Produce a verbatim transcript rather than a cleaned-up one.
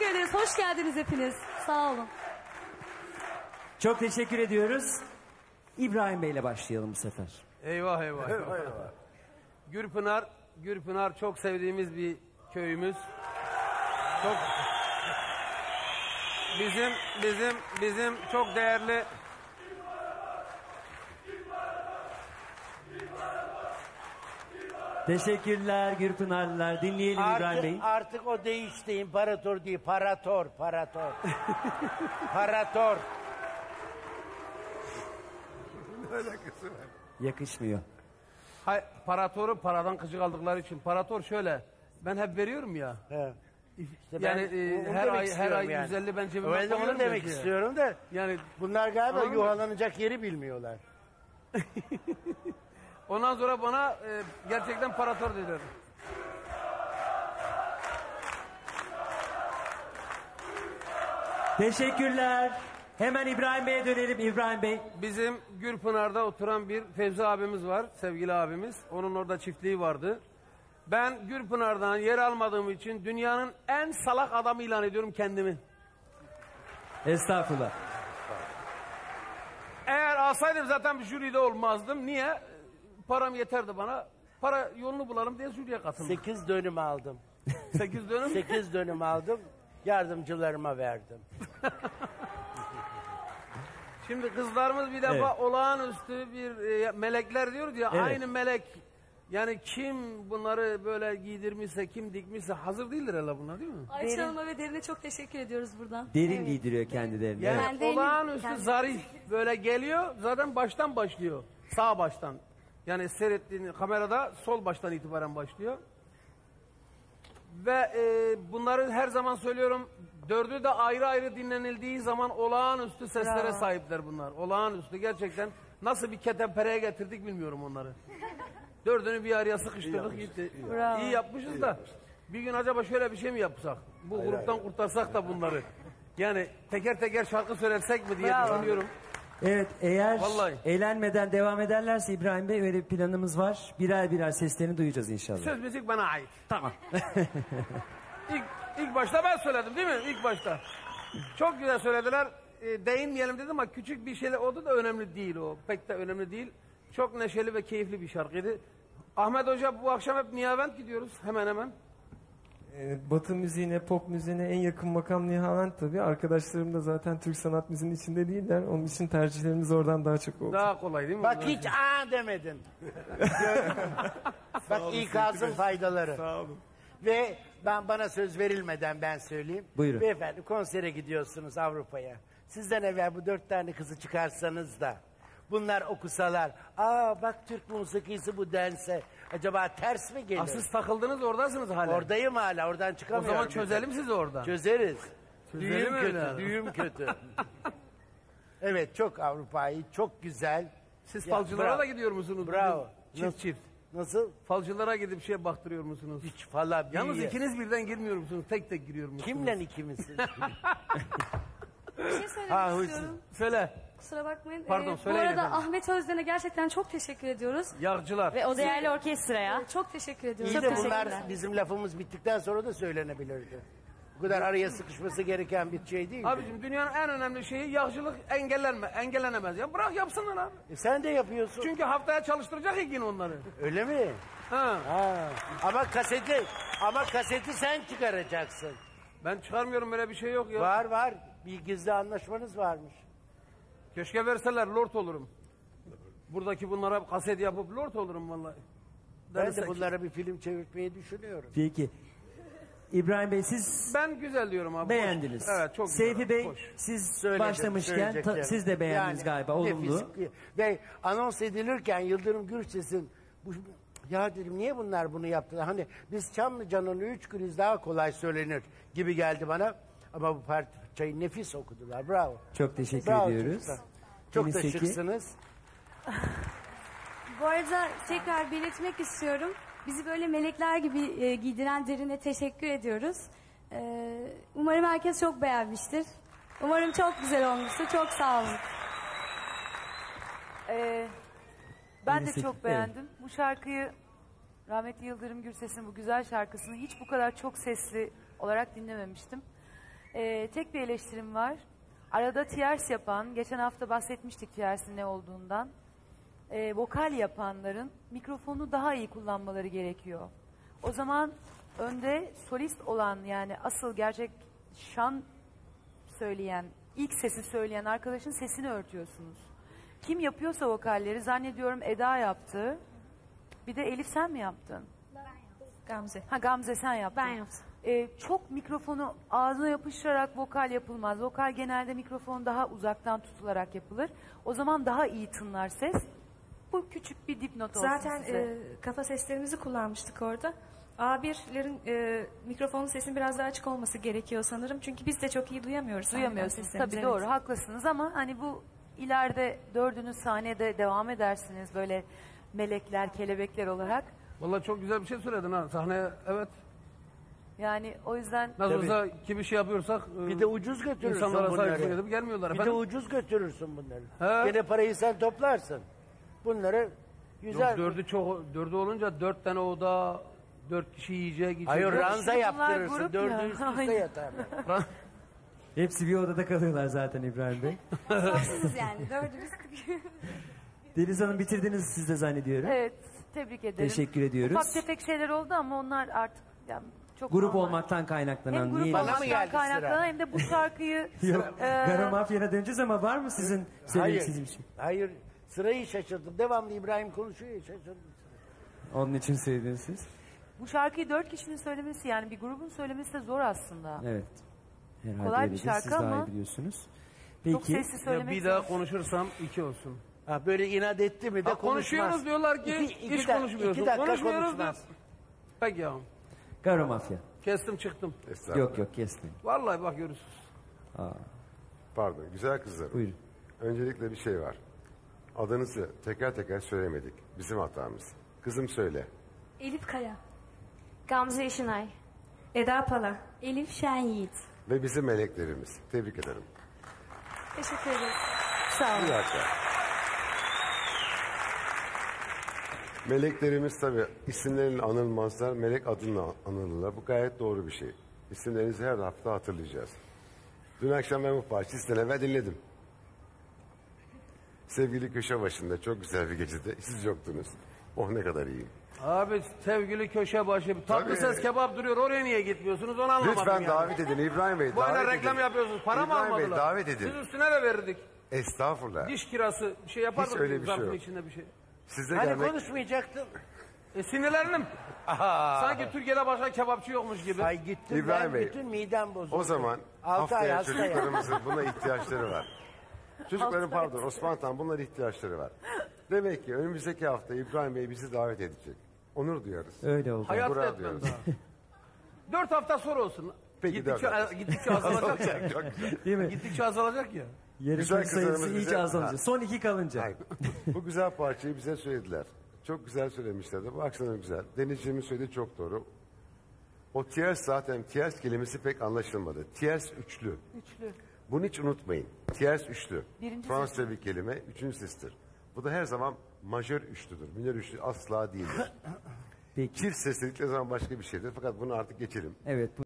ederiz. Hoş geldiniz hepiniz. Sağ olun. Çok teşekkür ediyoruz. İbrahim Bey'le başlayalım bu sefer. Eyvah eyvah. eyvah, eyvah. Gürpınar, Gürpınar çok sevdiğimiz bir köyümüz. Çok bizim bizim bizim çok değerli. Teşekkürler Gürpınarlılar. Dinleyelim Artık, İbrahim Bey'i. artık o değişti. İmparator değil. Parator. Parator. Parator. Yakışmıyor. Hay, paratoru paradan kıcık aldıkları için. Parator şöyle. Ben hep veriyorum ya. He. İşte Yani ben e, onu her demek ay her istiyorum ay yani. yüz elli ben cebime Öyle de koyuyorum onu demek diye. istiyorum da. Yani Bunlar galiba Anladın mı? yuvalanacak yeri bilmiyorlar. ondan sonra bana e, gerçekten parator dediler. Teşekkürler. Hemen İbrahim Bey'e dönelim. İbrahim Bey. Bizim Gürpınar'da oturan bir Fevzi abimiz var, sevgili abimiz. Onun orada çiftliği vardı. Ben Gürpınar'dan yer almadığım için dünyanın en salak adamı ilan ediyorum kendimi. Estağfurullah. Eğer alsaydım zaten bir jüride olmazdım. Niye? Param yeterdi bana. Para yolunu bulalım diye jüriye katıldım. Sekiz dönüm aldım. Sekiz dönüm. Sekiz dönüm aldım. Yardımcılarıma verdim. Şimdi kızlarımız bir defa Evet. olağanüstü bir e, melekler diyoruz ya. Evet. Aynı melek. Yani kim bunları böyle giydirmişse, kim dikmişse hazır değildir hele bunlar değil mi? Ayşe Hanım'a ve Derin'e çok teşekkür ediyoruz buradan. Derin Evet. giydiriyor kendilerini. Yani Evet. Kendi elim- olağanüstü kendi- zarif böyle geliyor. Zaten baştan başlıyor. Sağ baştan. Yani seyrettiğin kamerada sol baştan itibaren başlıyor. Ve e, bunları her zaman söylüyorum. Dördü de ayrı ayrı dinlenildiği zaman olağanüstü seslere Bravo. sahipler bunlar. Olağanüstü gerçekten. Nasıl bir ketenpereye getirdik bilmiyorum onları. Dördünü bir araya sıkıştırdık. gitti. Bravo. İyi yapmışız da. Bir gün acaba şöyle bir şey mi yapsak? Bu gruptan kurtarsak da bunları. Yani teker teker şarkı söylersek mi diye Bravo. düşünüyorum. Evet, eğer Vallahi. eğlenmeden devam ederlerse İbrahim Bey öyle bir planımız var. Birer birer seslerini duyacağız inşallah. Söz müzik bana ait. Tamam. İlk, ilk başta ben söyledim değil mi? İlk başta. Çok güzel söylediler. E, değinmeyelim dedim ama küçük bir şey oldu da önemli değil o. Pek de önemli değil. Çok neşeli ve keyifli bir şarkıydı. Ahmet Hoca bu akşam hep Nihavent gidiyoruz hemen hemen. Ee, Batı müziğine, pop müziğine en yakın makam Nihavent tabii. Arkadaşlarım da zaten Türk sanat müziğinin içinde değiller. Onun için tercihlerimiz oradan daha çok oldu. Daha kolay değil mi? Bak hiç aa demedin. Gördün mü? Bak ikazın faydaları. Sağ olun. Ve ben bana söz verilmeden ben söyleyeyim. Buyurun. Beyefendi konsere gidiyorsunuz Avrupa'ya. Sizden evvel bu dört tane kızı çıkarsanız da bunlar okusalar, aa bak Türk musikisi bu dense, acaba ters mi gelir? Aa, siz takıldınız oradasınız hala. Oradayım hala, oradan O çıkamıyorum. zaman çözelim sizi oradan. Çözeriz. Çözelim Düğüm kötü, öyle. düğüm kötü. Evet, çok Avrupa'yı, çok güzel. Siz Ya, falcılara bravo. da gidiyor musunuz? Bravo. Çift Nasıl? çift. Nasıl? Falcılara gidip şey baktırıyor musunuz? Hiç falan Yalnız bir- ikiniz birden girmiyor musunuz? Tek tek giriyor musunuz? Kimle ikimizsin? Bir şey söylemek Ha, huysuz. istiyorum. Söyle. Kusura bakmayın. Pardon, Ee, bu söyleyin arada efendim. Ahmet Özden'e gerçekten çok teşekkür ediyoruz. Yağcılar. Ve o değerli orkestraya. Çok teşekkür ediyoruz. İyi Çok de teşekkürler. bunlar bizim lafımız bittikten sonra da söylenebilirdi. Bu kadar araya sıkışması gereken bir şey değil. Abicim dünyanın en önemli şeyi yağcılık engellenme, engellenemez. Ya bırak yapsınlar abi. E sen de yapıyorsun. Çünkü haftaya çalıştıracak ya yine onları. Öyle mi? Ha. Ha. Ama kaseti, ama kaseti sen çıkaracaksın. Ben çıkarmıyorum, böyle bir şey yok ya. Var var. Bir gizli anlaşmanız varmış. Keşke verseler, lord olurum. Buradaki bunlara kaset yapıp lord olurum vallahi. Ben Derse de ki- bunlara bir film çevirtmeyi düşünüyorum. Peki. İbrahim Bey siz Ben güzel diyorum abi. beğendiniz. Hoş. Evet, çok güzel. Seyfi Bey Hoş. siz Söyledim, başlamışken ta- söyleyeceklerim. siz de beğendiniz Yani galiba. Olumlu. nefis- Ve anons edilirken Yıldırım Gürses'in bu, ya dedim niye bunlar bunu yaptılar? Hani biz Çamlıca'nın üç kriz daha kolay söylenir gibi geldi bana. Ama bu parçayı nefis okudular. Bravo. Çok teşekkür Bravo ediyoruz. çocuklar. Çok da Eliseki. şıksınız. Bu arada tekrar belirtmek istiyorum. Bizi böyle melekler gibi e, giydiren Derin'e teşekkür ediyoruz. E, umarım herkes çok beğenmiştir. Umarım çok güzel olmuştur. Çok sağ olun. Ee, ben de Eliseki, çok beğendim. Bu şarkıyı rahmetli Yıldırım Gürses'in bu güzel şarkısını hiç bu kadar çok sesli olarak dinlememiştim. Ee, tek bir eleştirim var. Arada tierce yapan, geçen hafta bahsetmiştik tierce'in ne olduğundan. Ee, vokal yapanların mikrofonu daha iyi kullanmaları gerekiyor. O zaman önde solist olan, yani asıl gerçek şan söyleyen, ilk sesi söyleyen arkadaşın sesini örtüyorsunuz. Kim yapıyorsa vokalleri, zannediyorum Eda yaptı. Bir de Elif sen mi yaptın? Gamze. Ha, Gamze sen yaptın. Ben yaptım. Ee, çok mikrofonu ağzına yapıştırarak vokal yapılmaz. Vokal genelde mikrofon daha uzaktan tutularak yapılır. O zaman daha iyi tınlar ses. Bu küçük bir dipnot olsun Zaten size. e, kafa seslerimizi kullanmıştık orada. A birlerin e, mikrofonun sesinin biraz daha açık olması gerekiyor sanırım. Çünkü biz de çok iyi duyamıyoruz. Duyamıyorsunuz. seslerimizi, Tabii evet. doğru, haklısınız ama hani bu ileride dördünüz sahnede devam edersiniz böyle melekler, kelebekler olarak. Vallahi çok güzel bir şey söyledin ha sahneye. Evet. Yani o yüzden Nasıl Tabii. olsa kimi şey yapıyorsak Bir e, de ucuz götürürsün insanlara saygı bunları. edip gelmiyorlar Bir de efendim. ucuz götürürsün bunları. He. Gene parayı sen toplarsın. Bunları güzel. Yok, dördü çok dördü olunca dört tane oda, dört kişi yiyecek, içecek. Hayır, Yok, ranza bunlar yaptırırsın. grup Dördü ya. üst üste Aynen. yatarlar. Hepsi bir odada kalıyorlar zaten İbrahim Bey. Haksızız yani. Dördümüz Deniz Hanım bitirdiniz siz de zannediyorum. evet, tebrik ederim. Teşekkür ediyoruz. Ufak tefek şeyler oldu ama onlar artık yani çok Grup normal. olmaktan kaynaklanan Hem grup niye- Bana mı olmaktan geldi sıra? kaynaklanan hem de bu şarkıyı Yok, Ee, Kara Mafya'na döneceğiz ama var mı sizin Hayır. söylemek istediğiniz bir şey? Hayır. Sırayı şaşırdım. Devamlı İbrahim konuşuyor ya, şaşırdım. Onun için söylediniz siz. bu şarkıyı dört kişinin söylemesi, yani bir grubun söylemesi de zor aslında. Evet. Herhalde Kolay bir öyledir. şarkı Siz daha ama iyi biliyorsunuz. Çok Peki. sessiz Ya söylemek bir daha zor. konuşursam iki olsun. Ha, böyle inat etti mi de Ha, konuşuyoruz konuşmaz. diyorlar ki İki- iki hiç dak- konuşmuyorsun. iki dakika Konuşmuyoruz konuşmaz. diyor. Peki ya. Kara Mafya. Kestim çıktım. Yok yok kesmeyin. Vallahi bak görürsünüz. Pardon, güzel kızlarım. Buyurun. Öncelikle bir şey var. Adınızı teker teker söylemedik. Bizim hatamız. Kızım söyle. Elif Kaya. Gamze Işınay. Eda Pala. Elif Şen Yiğit. Ve bizim meleklerimiz. Tebrik ederim. Teşekkür ederiz. Sağ olun. Bir dakika. Meleklerimiz tabii isimleriyle anılmazlar, melek adıyla anılırlar. Bu gayet doğru bir şey. İsimlerinizi her hafta hatırlayacağız. Dün akşam ben bu parçayı sizden evvel dinledim. Sevgili köşe başında çok güzel bir gecede siz yoktunuz. Oh ne kadar iyi. Abi sevgili köşe başı tatlı Tabii. ses kebap duruyor. Oraya niye gitmiyorsunuz onu anlamadım Lütfen yani. davet edin İbrahim Bey. Bu arada davet reklam edin. yapıyorsunuz. Para mı İbrahim Bey, almadılar? davet edin. Siz üstüne de verirdik. Estağfurullah. Diş kirası bir şey yapardık. Hiç öyle bir şey zarfın yok. içinde bir şey. Size Hani gelmek... konuşmayacaktın? E sinirlendim. Sanki Türkiye'de başka kebapçı yokmuş gibi. Ay gittim İbrahim ben Bey, bütün midem bozuldu. O zaman Altı ay haftaya hasta ya. çocuklarımızın buna ihtiyaçları var. Çocukların pardon Osman Tan bunlara ihtiyaçları var. Demek ki önümüzdeki hafta İbrahim Bey bizi davet edecek. Onur duyarız. Öyle oldu. Hayatta Gurur etmem duyuyoruz. daha. Dört hafta sonra olsun. Peki, gittikçe, dört hafta. gittikçe azalacak ya. Çok güzel. Değil mi? Gittikçe azalacak ya. Yarışma Güzel kızlarımız sayısı bize- iyice azalacak. Ha. Son iki kalınca. Hayır. Bu güzel parçayı bize söylediler. Çok güzel söylemişlerdi. Bu akşam güzel. Denizciğimin söylediği çok doğru. O tierce zaten tierce kelimesi pek anlaşılmadı. Tierce üçlü. Üçlü. Bunu hiç unutmayın. Tierce üçlü. Birinci Fransızca bir kelime. Üçüncü sestir. Bu da her zaman majör üçlüdür. Minör üçlü asla değildir. Peki. Çift seslilikle zaman başka bir şeydir. Fakat bunu artık geçelim. Evet.